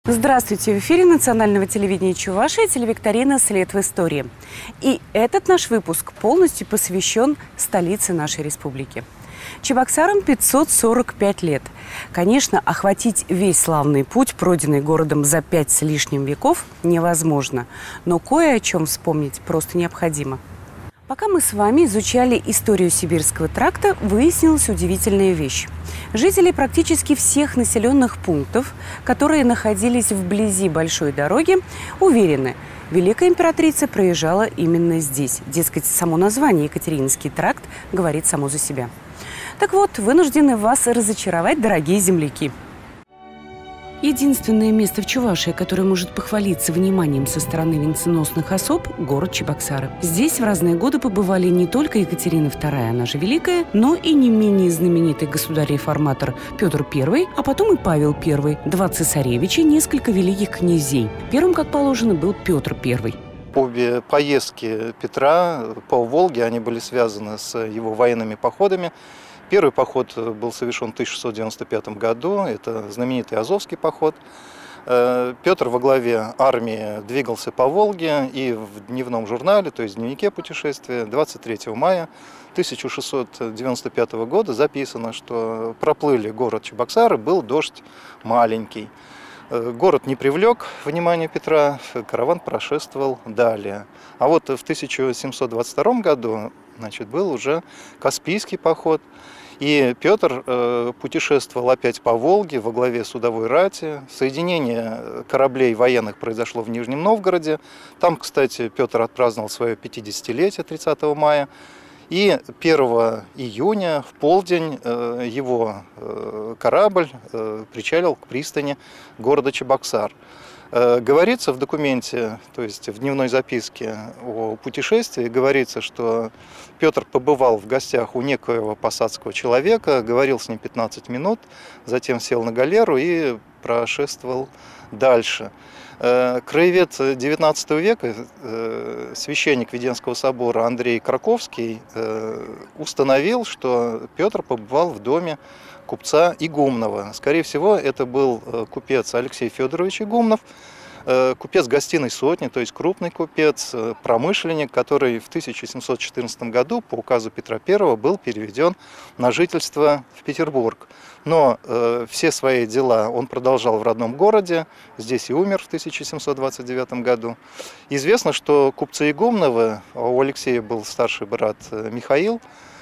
Здравствуйте! В эфире национального телевидения Чувашии телевикторина «След в истории». И этот наш выпуск полностью посвящен столице нашей республики. Чебоксарам 545 лет. Конечно, охватить весь славный путь, пройденный городом за 5 с лишним веков, невозможно. Но кое о чем вспомнить просто необходимо. Пока мы с вами изучали историю Сибирского тракта, выяснилась удивительная вещь. Жители практически всех населенных пунктов, которые находились вблизи большой дороги, уверены, Великая императрица проезжала именно здесь. Дескать, само название Екатерининский тракт говорит само за себя. Так вот, вынуждены вас разочаровать, дорогие земляки. Единственное место в Чувашии, которое может похвалиться вниманием со стороны венценосных особ – город Чебоксары. Здесь в разные годы побывали не только Екатерина II, она же Великая, но и не менее знаменитый государь-реформатор Петр I, а потом и Павел I, два цесаревича, несколько великих князей. Первым, как положено, был Петр I. Обе поездки Петра по Волге, они были связаны с его военными походами. Первый поход был совершен в 1695 году, это знаменитый Азовский поход. Петр во главе армии двигался по Волге, и в дневном журнале, то есть в дневнике путешествия, 23 мая 1695 года записано, что проплыли город Чебоксары, был дождь маленький. Город не привлек внимание Петра, караван прошествовал далее. А вот в 1722 году был уже Каспийский поход, и Петр путешествовал опять по Волге во главе судовой рати. Соединение кораблей военных произошло в Нижнем Новгороде. Там, кстати, Петр отпраздновал свое 50-летие 30 мая. И 1 июня в полдень его корабль причалил к пристани города Чебоксар. Говорится в документе, то есть в дневной записке о путешествии, говорится, что Петр побывал в гостях у некоего посадского человека, говорил с ним 15 минут, затем сел на галеру и прошествовал дальше. Краевед XIX века, священник Веденского собора Андрей Краковский, установил, что Петр побывал в доме купца Игумнова. Скорее всего, это был купец Алексей Федорович Игумнов, купец гостиной сотни, то есть крупный купец, промышленник, который в 1714 году по указу Петра I был переведен на жительство в Петербург. Но все свои дела он продолжал в родном городе, здесь и умер в 1729 году. Известно, что купцы Игумновы, у Алексея был старший брат Михаил,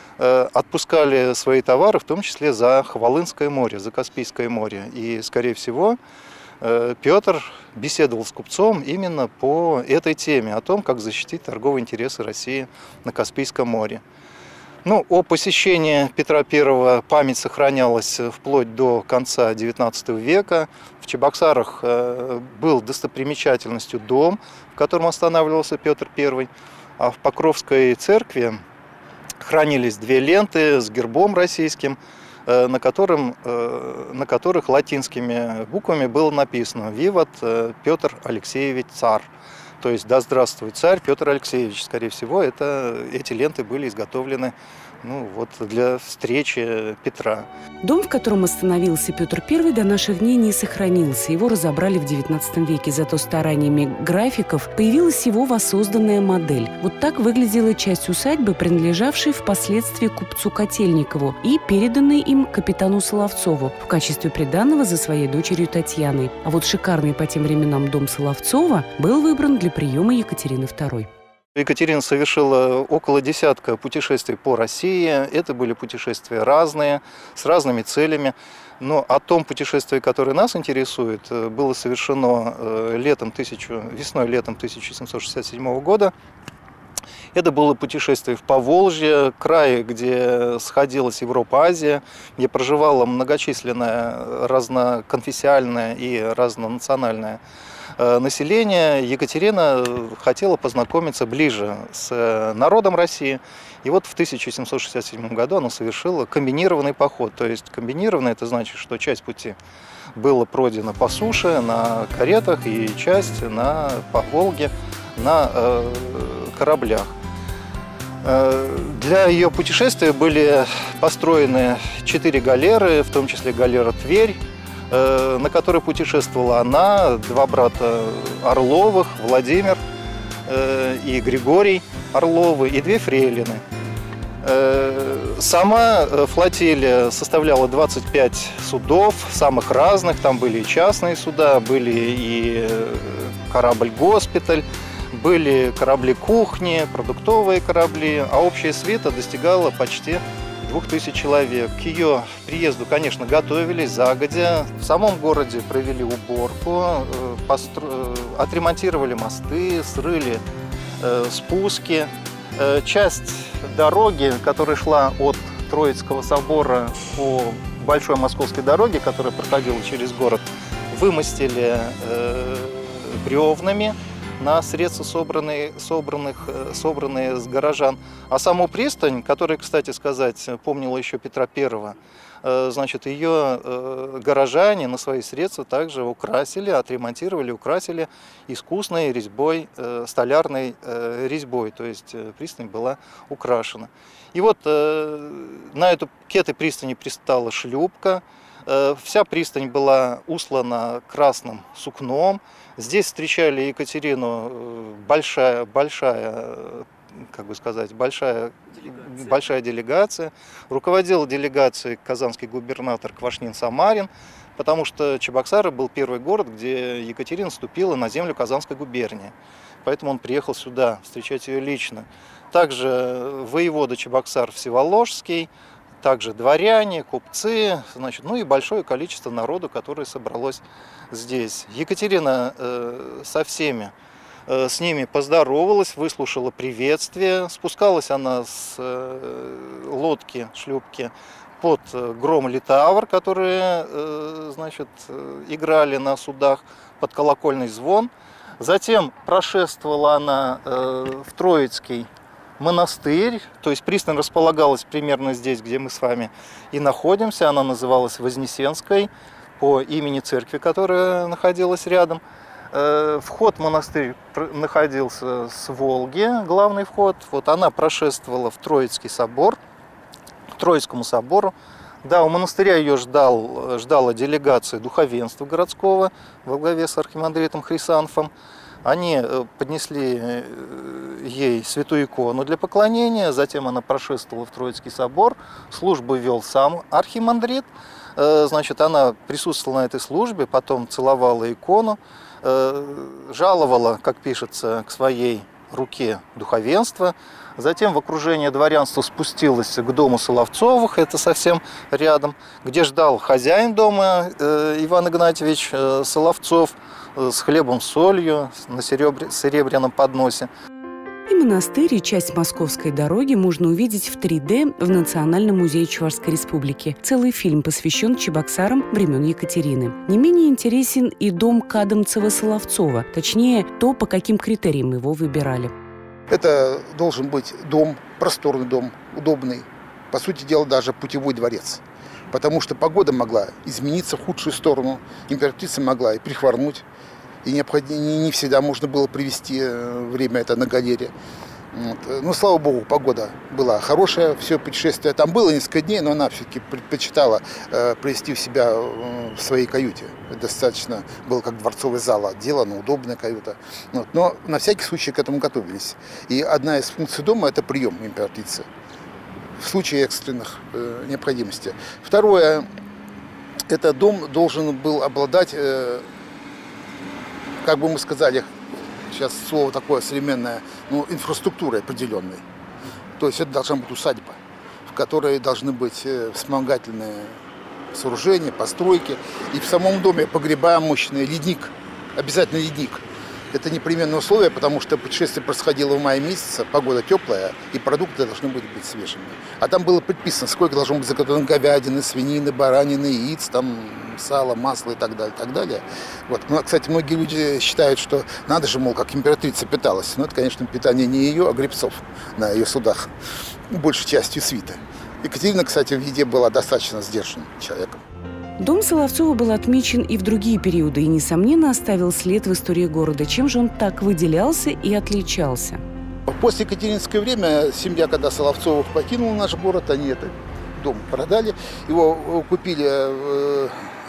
отпускали свои товары, в том числе за Хвалынское море, за Каспийское море. И, скорее всего, Петр беседовал с купцом именно по этой теме, о том, как защитить торговые интересы России на Каспийском море. О посещении Петра I память сохранялась вплоть до конца XIX века. В Чебоксарах был достопримечательностью дом, в котором останавливался Петр I, а в Покровской церкви хранились две ленты с гербом российским, на которых латинскими буквами было написано «Виват Петр Алексеевич царь». То есть «Да здравствует царь Петр Алексеевич». Скорее всего, эти ленты были изготовлены для встречи Петра. Дом, в котором остановился Петр I, до наших дней не сохранился. Его разобрали в XIX веке, зато стараниями графиков появилась его воссозданная модель. Вот так выглядела часть усадьбы, принадлежавшей впоследствии купцу Котельникову и переданной им капитану Соловцову в качестве приданого за своей дочерью Татьяной. А вот шикарный по тем временам дом Соловцова был выбран для приема Екатерины II. Екатерина совершила около десятка путешествий по России. Это были путешествия разные, с разными целями. Но о том путешествии, которое нас интересует, было совершено весной-летом 1767 года. Это было путешествие в Поволжье, край, где сходилась Европа-Азия, где проживала многочисленная разноконфессиональная и разнонациональная население. Екатерина хотела познакомиться ближе с народом России. И вот в 1767 году она совершила комбинированный поход. То есть комбинированный – это значит, что часть пути была пройдена по суше, на каретах, и часть по Волге на кораблях. Для ее путешествия были построены 4 галеры, в том числе галера «Тверь». на которой путешествовала она, два брата Орловых, Владимир и Григорий Орловы, и две фрейлины. Сама флотилия составляла 25 судов, самых разных. Там были и частные суда, были и корабль-госпиталь, были корабли-кухни, продуктовые корабли, а общая свита достигала почти 2000 человек. К ее приезду, конечно, готовились загодя. В самом городе провели уборку, отремонтировали мосты, срыли спуски. Часть дороги, которая шла от Троицкого собора по Большой Московской дороге, которая проходила через город, вымостили бревнами на средства, собранные с горожан. А саму пристань, которая, кстати сказать, помнила еще Петра I, значит, ее горожане на свои средства также украсили, отремонтировали, украсили искусной резьбой, столярной резьбой, то есть пристань была украшена. И вот к этой пристани пристала шлюпка, вся пристань была услана красным сукном. Здесь встречали Екатерину большая делегация. Руководил делегацией казанский губернатор Квашнин-Самарин, потому что Чебоксары был первый город, где Екатерина ступила на землю Казанской губернии. Поэтому он приехал сюда встречать ее лично. Также воевода Чебоксар Всеволожский, также дворяне, купцы, значит, ну и большое количество народу, которое собралось здесь. Екатерина с ними поздоровалась, выслушала приветствие. Спускалась она с лодки, шлюпки под гром-литавр, которые, значит, играли на судах, под колокольный звон. Затем прошествовала она в Троицкий монастырь, то есть пристань располагалась примерно здесь, где мы с вами и находимся. Она называлась Вознесенской по имени церкви, которая находилась рядом. Вход в монастырь находился с Волги, главный вход. Вот она прошествовала в Троицкий собор, к Троицкому собору. Да, у монастыря ее ждала делегация духовенства городского во главе с архимандритом Хрисанфом. Они поднесли ей святую икону для поклонения, затем она прошествовала в Троицкий собор, службу вел сам архимандрит, значит, она присутствовала на этой службе, потом целовала икону, жаловала, как пишется, к своей руке духовенство, затем в окружение дворянства спустилась к дому Соловцовых, это совсем рядом, где ждал хозяин дома Иван Игнатьевич Соловцов, с хлебом, солью на серебряном подносе. И монастырь, и часть Московской дороги можно увидеть в 3D в Национальном музее Чувашской Республики. Целый фильм посвящен Чебоксарам времен Екатерины. Не менее интересен и дом Кадамцева-Соловцова, точнее, то, по каким критериям его выбирали. Это должен быть дом, просторный дом, удобный. По сути дела, даже путевой дворец. Потому что погода могла измениться в худшую сторону, императрица могла и прихворнуть, и не всегда можно было привести время это на галере. Вот. Но, слава богу, погода была хорошая, все путешествие там было несколько дней, но она все-таки предпочитала привести себя в своей каюте. Достаточно было как дворцовый зал отделано, удобная каюта. Вот. Но на всякий случай к этому готовились. И одна из функций дома – это прием императрицы в случае экстренных необходимостей. Второе, этот дом должен был обладать, как бы мы сказали, сейчас слово такое современное, инфраструктурой определенной. То есть это должна быть усадьба, в которой должны быть вспомогательные сооружения, постройки. И в самом доме погреба мощные, ледник, обязательно ледник. Это непременное условие, потому что путешествие происходило в мае месяце, погода теплая, и продукты должны быть свежими. А там было предписано, сколько должно быть заготовлено говядины, свинины, баранины, яиц, там, сала, масло и так далее, так далее. Вот. Ну, кстати, многие люди считают, что надо же, мол, как императрица питалась. Но это, конечно, питание не ее, а гребцов на ее судах, большей частью свиты. Екатерина, кстати, в еде была достаточно сдержанным человеком. Дом Соловцова был отмечен и в другие периоды и, несомненно, оставил след в истории города. Чем же он так выделялся и отличался? После екатеринское время семья, когда Соловцовых покинула наш город, они этот дом продали. Его купили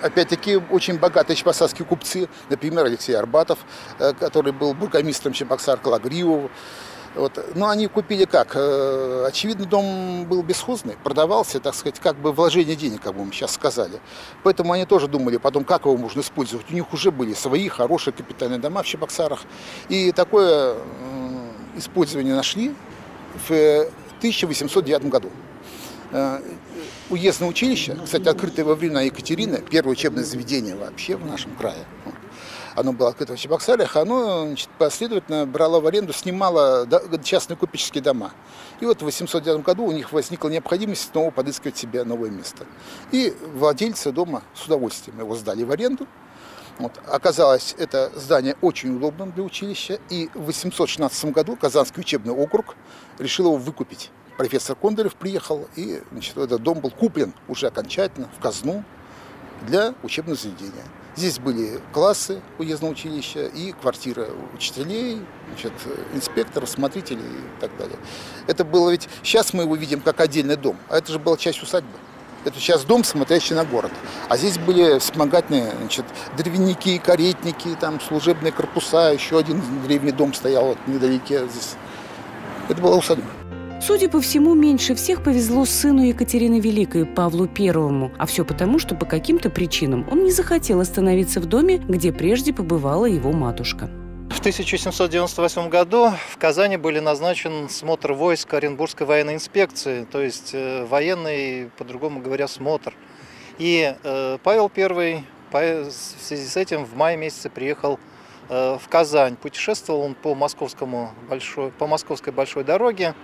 опять-таки, очень богатые чебоксарские купцы, например, Алексей Арбатов, который был бургомистром Чебоксар, Калагриев. Вот. Но они купили как? Очевидно, дом был бесхозный, продавался, так сказать, как бы вложение денег, как бы мы сейчас сказали. Поэтому они тоже думали потом, как его можно использовать. У них уже были свои хорошие капитальные дома в Чебоксарах. И такое использование нашли в 1809 году. Уездное училище, кстати, открытое во времена Екатерины, первое учебное заведение вообще в нашем крае. Оно было открыто в Чебоксарах, оно, значит, последовательно брало в аренду, снимало частные купеческие дома. И вот в 1809 году у них возникла необходимость снова подыскивать себе новое место. И владельцы дома с удовольствием его сдали в аренду. Вот. Оказалось, это здание очень удобным для училища. И в 1816 году Казанский учебный округ решил его выкупить. Профессор Кондорев приехал, и, значит, этот дом был куплен уже окончательно в казну для учебного заведения. Здесь были классы уездного училища и квартиры учителей, значит, инспекторов, смотрителей и так далее. Это было ведь... Сейчас мы его видим как отдельный дом, а это же была часть усадьбы. Это сейчас дом, смотрящий на город. А здесь были вспомогательные, значит, дровяники, каретники, там, служебные корпуса. Еще один древний дом стоял вот недалеке здесь. Это была усадьба. Судя по всему, меньше всех повезло сыну Екатерины Великой, Павлу I. А все потому, что по каким-то причинам он не захотел остановиться в доме, где прежде побывала его матушка. В 1798 году в Казани был назначен смотр войск Оренбургской военной инспекции, то есть военный, по-другому говоря, смотр. И Павел I в связи с этим в мае месяце приехал в Казань. Путешествовал он по московской большой дороге.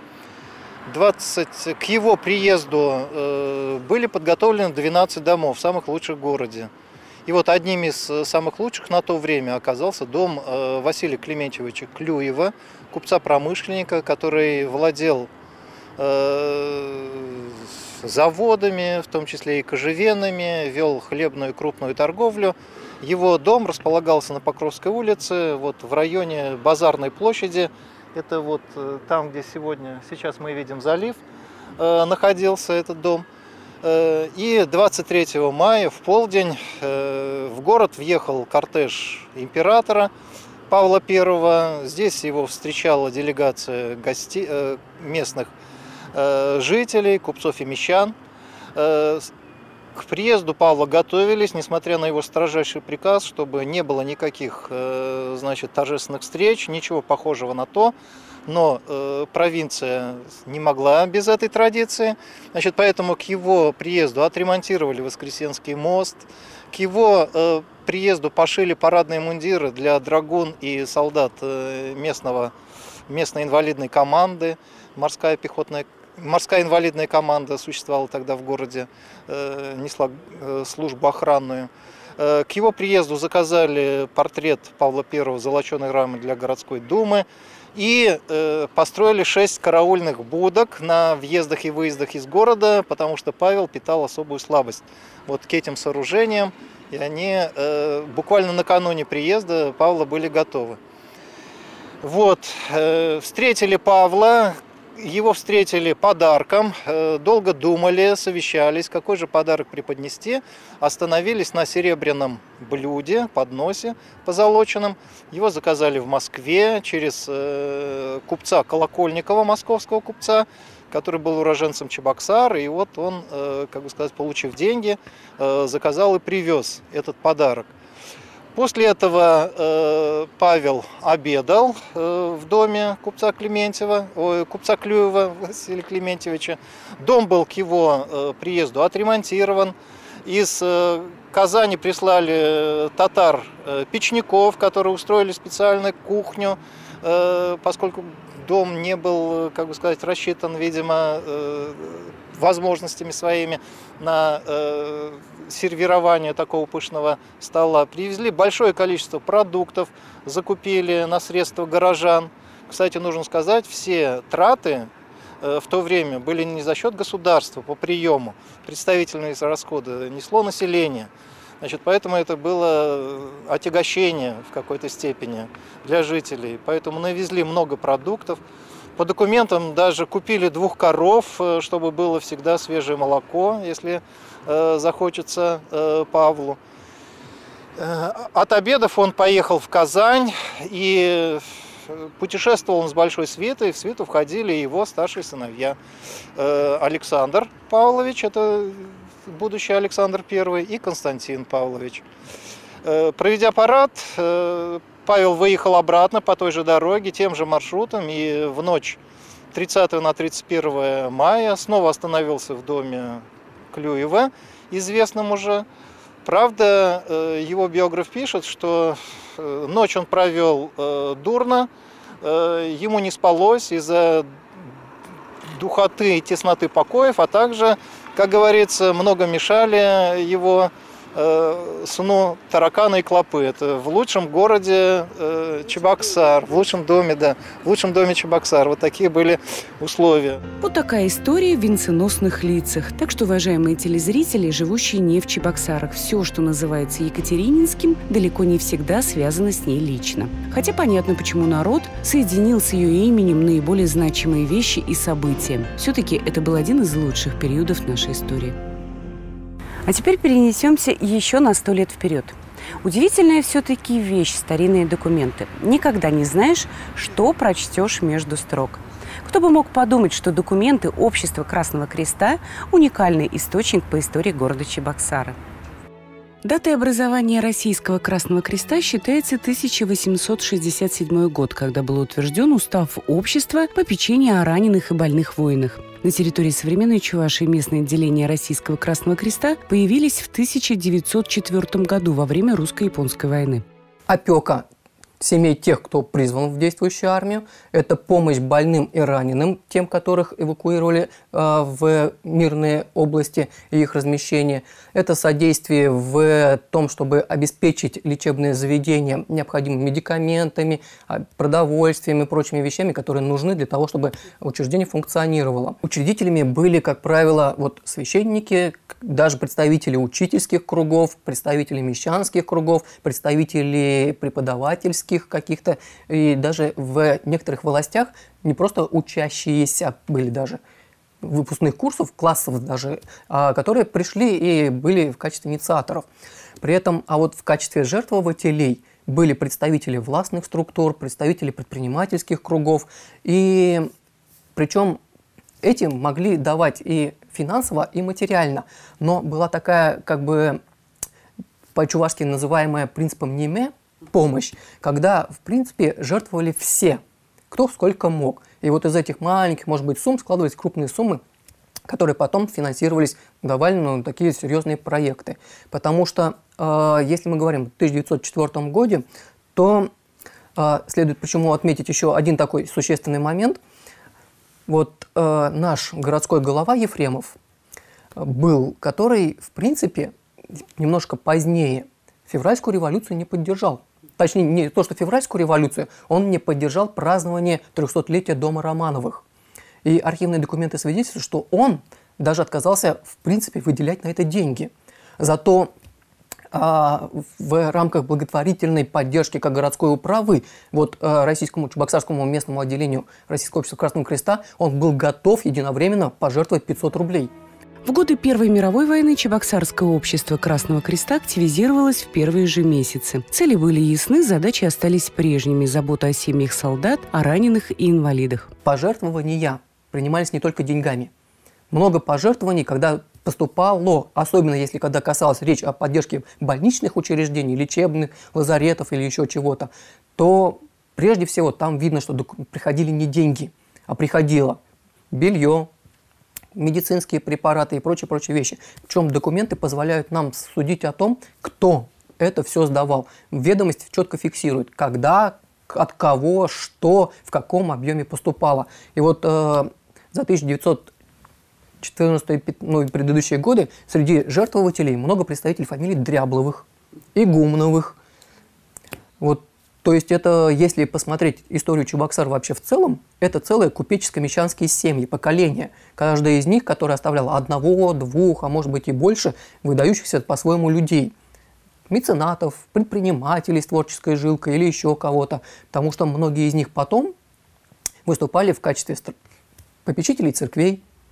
К его приезду были подготовлены 12 домов, самых лучших в городе. И вот одним из самых лучших на то время оказался дом Василия Клементьевича Клюева, купца-промышленника, который владел заводами, в том числе и кожевенными, вел хлебную и крупную торговлю. Его дом располагался на Покровской улице, вот в районе Базарной площади. Это вот там, где сейчас мы видим залив, находился этот дом. И 23 мая в полдень в город въехал кортеж императора Павла I. Здесь его встречала делегация местных жителей, купцов и мещан. К приезду Павла готовились, несмотря на его строжайший приказ, чтобы не было никаких, значит, торжественных встреч, ничего похожего на то. Но провинция не могла без этой традиции. Значит, поэтому к его приезду отремонтировали Воскресенский мост, к его приезду пошили парадные мундиры для драгун и солдат местной инвалидной команды, морская инвалидная команда существовала тогда в городе, несла службу охранную. К его приезду заказали портрет Павла I с золоченой рамой для городской думы и построили 6 караульных будок на въездах и выездах из города, потому что Павел питал особую слабость вот к этим сооружениям, и они буквально накануне приезда Павла были готовы. Вот, встретили Павла. Его встретили подарком, долго думали, совещались, какой же подарок преподнести. Остановились на серебряном блюде, подносе позолоченном. Его заказали в Москве через купца Колокольникова, московского купца, который был уроженцем Чебоксар. И вот он, как бы сказать, получив деньги, заказал и привез этот подарок. После этого Павел обедал в доме купца Клюева Василия Клементьевича. Дом был к его приезду отремонтирован. Из Казани прислали татар-печников, которые устроили специальную кухню, поскольку дом не был, как бы сказать, рассчитан, видимо, возможностями своими на сервирование такого пышного стола. Привезли большое количество продуктов, закупили на средства горожан. Кстати, нужно сказать, все траты в то время были не за счет государства по приему. Представительные расходы несло население. Значит, поэтому это было отягощение в какой-то степени для жителей. Поэтому навезли много продуктов. По документам даже купили 2 коров, чтобы было всегда свежее молоко, если захочется Павлу. От обедов он поехал в Казань, и путешествовал он с большой свитой. В свиту входили его старшие сыновья. Александр Павлович, это будущий Александр I, и Константин Павлович. Проведя парад, Павел выехал обратно по той же дороге, тем же маршрутом, и в ночь 30 на 31 мая снова остановился в доме Клюева, известном уже. Правда, его биограф пишет, что ночь он провел дурно, ему не спалось из-за духоты и тесноты покоев, а также, как говорится, много мешали его сну тараканы и клопы. Это в лучшем городе Чебоксар, в лучшем доме, да, в лучшем доме Чебоксар. Вот такие были условия. Вот такая история в венценосных лицах. Так что, уважаемые телезрители, живущие не в Чебоксарах, все, что называется Екатерининским, далеко не всегда связано с ней лично. Хотя понятно, почему народ соединил с ее именем наиболее значимые вещи и события. Все-таки это был один из лучших периодов нашей истории. А теперь перенесемся еще на 100 лет вперед. Удивительная все-таки вещь – старинные документы. Никогда не знаешь, что прочтешь между строк. Кто бы мог подумать, что документы Общества Красного Креста – уникальный источник по истории города Чебоксара. Датой образования Российского Красного Креста считается 1867 год, когда был утвержден устав общества попечения о раненых и больных воинах. На территории современной Чувашии местные отделения Российского Красного Креста появились в 1904 году во время русско-японской войны. Опека семей тех, кто призван в действующую армию, это помощь больным и раненым, тем, которых эвакуировали в мирные области и их размещение. Это содействие в том, чтобы обеспечить лечебные заведения необходимыми медикаментами, продовольствием и прочими вещами, которые нужны для того, чтобы учреждение функционировало. Учредителями были, как правило, священники, даже представители учительских кругов, представители мещанских кругов, представители преподавательских каких-то, и даже в некоторых властях не просто учащиеся были даже выпускных курсов, классов даже, которые пришли и были в качестве инициаторов. При этом, в качестве жертвователей были представители властных структур, представители предпринимательских кругов, и причем этим могли давать и финансово, и материально. Но была такая, по-чувашски называемая принципом НИМЕ, помощь, когда, в принципе, жертвовали все, кто сколько мог. И из этих маленьких, может быть, сумм складывались крупные суммы, которые потом финансировались довольно такие серьезные проекты. Потому что, если мы говорим о 1904 году, то следует почему отметить еще один такой существенный момент. Наш городской голова Ефремов был, который, в принципе, немножко позднее февральскую революцию не поддержал. Точнее, не то, что февральскую революцию, он не поддержал празднование 300-летия дома Романовых. И архивные документы свидетельствуют, что он даже отказался, в принципе, выделять на это деньги. Зато в рамках благотворительной поддержки как городской управы Российскому Чебоксарскому местному отделению Российского общества Красного Креста он был готов единовременно пожертвовать 500 рублей. В годы Первой мировой войны Чебоксарское общество Красного Креста активизировалось в первые же месяцы. Цели были ясны, задачи остались прежними – забота о семьях солдат, о раненых и инвалидах. Пожертвования принимались не только деньгами. Много пожертвований, когда поступало, особенно если когда касалась речь о поддержке больничных учреждений, лечебных, лазаретов или еще чего-то, то прежде всего там видно, что приходили не деньги, а приходило белье, медицинские препараты и прочие вещи. Причем документы позволяют нам судить о том, кто это все сдавал. Ведомость четко фиксирует, когда, от кого, что, в каком объеме поступало. И за 1914 и предыдущие годы среди жертвователей много представителей фамилий Дрябловых, Игумновых. То есть это, если посмотреть историю Чебоксар вообще в целом, это целые купеческо-мещанские семьи, поколения. Каждая из них, которая оставляла одного, двух, а может быть и больше, выдающихся по-своему людей. Меценатов, предпринимателей с творческой жилкой или еще кого-то. Потому что многие из них потом выступали в качестве попечителей церквей,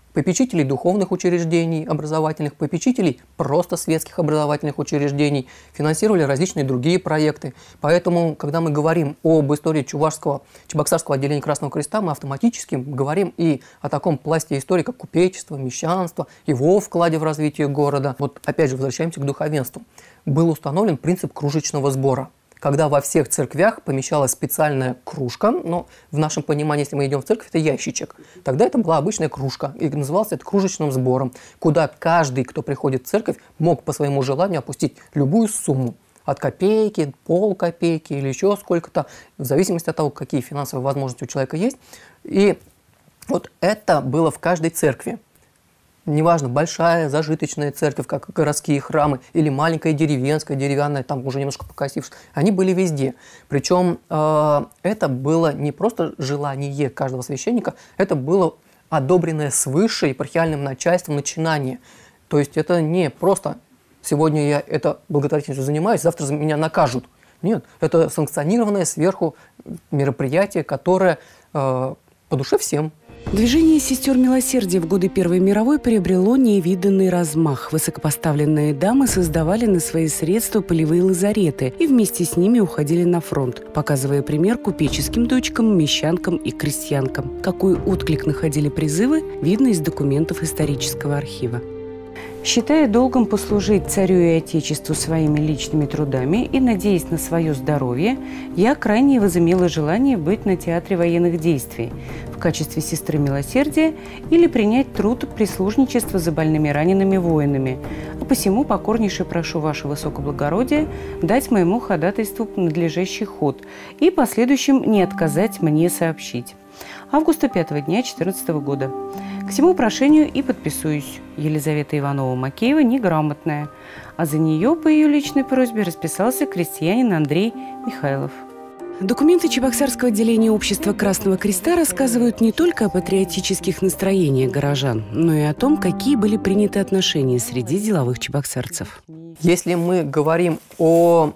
попечителей духовных учреждений образовательных, попечителей просто светских образовательных учреждений, финансировали различные другие проекты. Поэтому, когда мы говорим об истории Чебоксарского отделения Красного Креста, мы автоматически говорим и о таком пласте истории, как купечество, мещанство, его вкладе в развитие города. Вот опять же возвращаемся к духовенству. Был установлен принцип кружечного сбора, когда во всех церквях помещалась специальная кружка, но в нашем понимании, если мы идем в церковь, это ящичек. Тогда это была обычная кружка, и назывался это кружечным сбором, куда каждый, кто приходит в церковь, мог по своему желанию опустить любую сумму. От копейки, полкопейки или еще сколько-то, в зависимости от того, какие финансовые возможности у человека есть. И вот это было в каждой церкви. Неважно, большая зажиточная церковь, как городские храмы, или маленькая деревенская, деревянная, там уже немножко покосившись, они были везде. Причем это было не просто желание каждого священника, это было одобренное свыше епархиальным начальством начинание. То есть это не просто «сегодня я это благотворительностью занимаюсь, завтра за меня накажут». Нет, это санкционированное сверху мероприятие, которое по душе всем. Движение сестер милосердия в годы Первой мировой приобрело невиданный размах. Высокопоставленные дамы создавали на свои средства полевые лазареты и вместе с ними уходили на фронт, показывая пример купеческим дочкам, мещанкам и крестьянкам. Какой отклик находили призывы, видно из документов исторического архива. Считая долгом послужить царю и отечеству своими личными трудами и надеясь на свое здоровье, я крайне возымела желание быть на театре военных действий в качестве сестры милосердия или принять труд прислужничества за больными ранеными воинами, а посему покорнейше прошу ваше высокоблагородие дать моему ходатайству надлежащий ход и последующим не отказать мне сообщить. Августа 5-го дня 14 года. К всему прошению и подписуюсь. Елизавета Иванова-Макеева неграмотная, а за нее по ее личной просьбе расписался крестьянин Андрей Михайлов. Документы Чебоксарского отделения общества Красного Креста рассказывают не только о патриотических настроениях горожан, но и о том, какие были приняты отношения среди деловых чебоксарцев. Если мы говорим о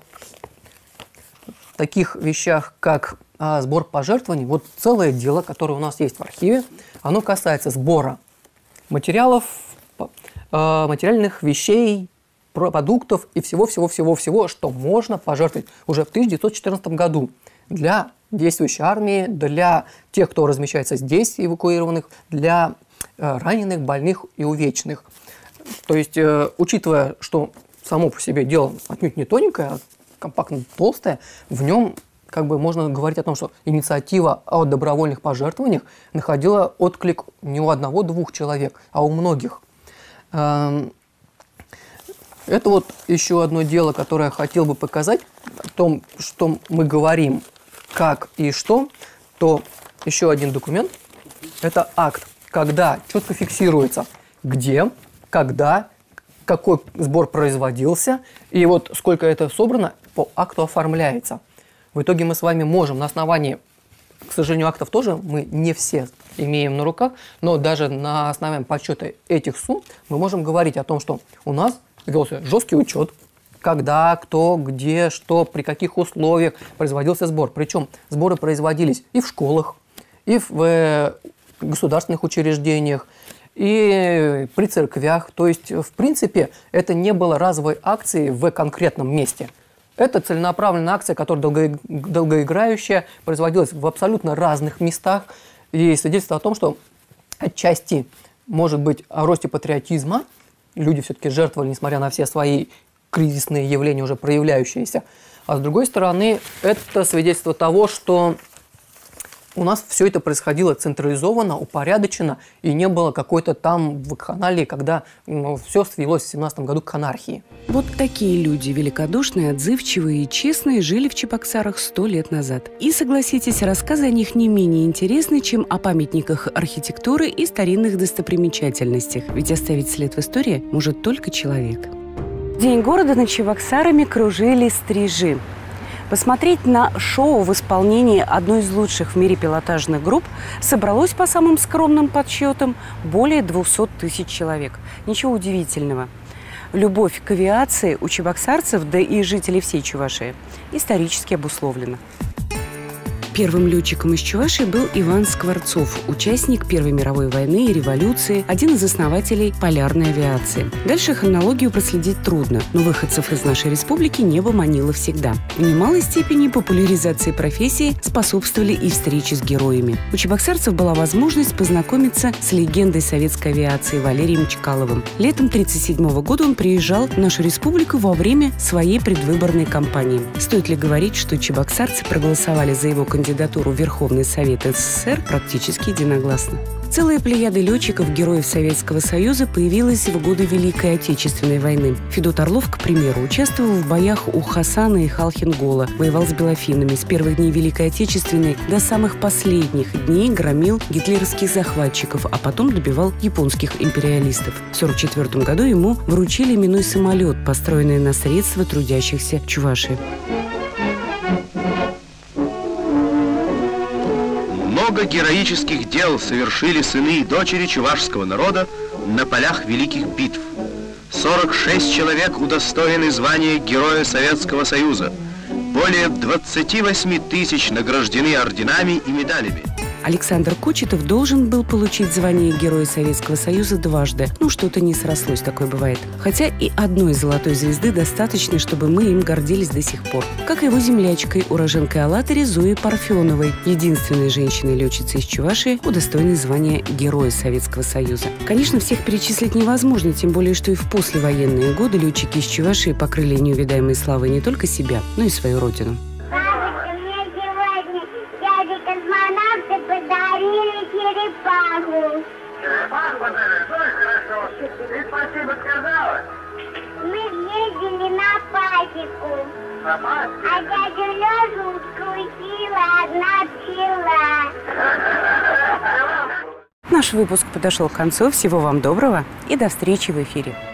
таких вещах, как сбор пожертвований, вот целое дело, которое у нас есть в архиве, оно касается сбора материалов, материальных вещей, продуктов и всего-всего-всего-всего, что можно пожертвовать уже в 1914 году для действующей армии, для тех, кто размещается здесь, эвакуированных, для раненых, больных и увечных. То есть, учитывая, что само по себе дело отнюдь не тоненькое, а компактно толстое, в нем как бы можно говорить о том, что инициатива о добровольных пожертвованиях находила отклик не у одного-двух человек, а у многих. Это вот еще одно дело, которое я хотел бы показать, о том, что мы говорим, как и что, то еще один документ – это акт, когда четко фиксируется, где, когда, какой сбор производился, и вот сколько это собрано, по акту оформляется. В итоге мы с вами можем на основании, к сожалению, актов тоже мы не все имеем на руках, но даже на основании подсчета этих сумм мы можем говорить о том, что у нас велся жесткий учет, когда, кто, где, что, при каких условиях производился сбор. Причем сборы производились и в школах, и в государственных учреждениях, и при церквях. То есть, в принципе, это не было разовой акцией в конкретном месте. Это целенаправленная акция, которая долгоиграющая, производилась в абсолютно разных местах и свидетельствует о том, что отчасти, может быть, о росте патриотизма, люди все-таки жертвовали, несмотря на все свои кризисные явления, уже проявляющиеся, а с другой стороны, это свидетельство того, что у нас все это происходило централизованно, упорядоченно, и не было какой-то там вакханалии, когда все свелось в 17 году к анархии. Вот такие люди, великодушные, отзывчивые и честные, жили в Чебоксарах 100 лет назад. И, согласитесь, рассказы о них не менее интересны, чем о памятниках архитектуры и старинных достопримечательностях. Ведь оставить след в истории может только человек. В день города над Чебоксарами кружили стрижи. Посмотреть на шоу в исполнении одной из лучших в мире пилотажных групп собралось, по самым скромным подсчетам, более 200 тысяч человек. Ничего удивительного. Любовь к авиации у чебоксарцев, да и жителей всей Чувашии, исторически обусловлена. Первым летчиком из Чувашии был Иван Скворцов, участник Первой мировой войны и революции, один из основателей полярной авиации. Дальше хронологию проследить трудно, но выходцев из нашей республики небо манило всегда. В немалой степени популяризации профессии способствовали и встречи с героями. У чебоксарцев была возможность познакомиться с легендой советской авиации Валерием Чкаловым. Летом 1937 года он приезжал в нашу республику во время своей предвыборной кампании. Стоит ли говорить, что чебоксарцы проголосовали за его кандидатуру в Верховный Совет СССР практически единогласно. Целая плеяда летчиков-героев Советского Союза появилась в годы Великой Отечественной войны. Федот Орлов, к примеру, участвовал в боях у Хасана и Халхин-Гола, воевал с белофинами. С первых дней Великой Отечественной до самых последних дней громил гитлеровских захватчиков, а потом добивал японских империалистов. В 1944 году ему вручили именной самолет, построенный на средства трудящихся Чувашии. Много героических дел совершили сыны и дочери чувашского народа на полях великих битв. 46 человек удостоены звания Героя Советского Союза. Более 28 тысяч награждены орденами и медалями. Александр Кочетов должен был получить звание Героя Советского Союза дважды. Что-то не срослось, такое бывает. Хотя и одной золотой звезды достаточно, чтобы мы им гордились до сих пор. Как и его землячкой, уроженкой Алатыри Зоей Парфеновой, единственной женщиной-летчицей из Чувашии, удостоенной звания Героя Советского Союза. Конечно, всех перечислить невозможно, тем более, что и в послевоенные годы летчики из Чувашии покрыли неувидаемой славой не только себя, но и свою родину. Космонавты подарили черепаху. Черепаху подарили? Ну и хорошо. Ты спасибо сказала? Мы ездили на пасеку. На пасеку? А дядю Лёшу укусила одна пчела. Наш выпуск подошел к концу. Всего вам доброго и до встречи в эфире.